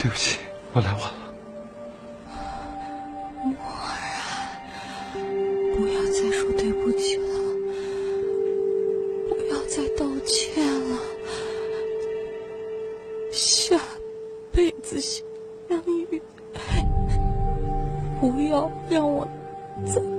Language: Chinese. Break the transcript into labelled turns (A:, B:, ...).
A: 对不起，我来晚了。
B: 木儿啊，不要再说对不起了，不要再道歉了，下辈子相遇，不要让我再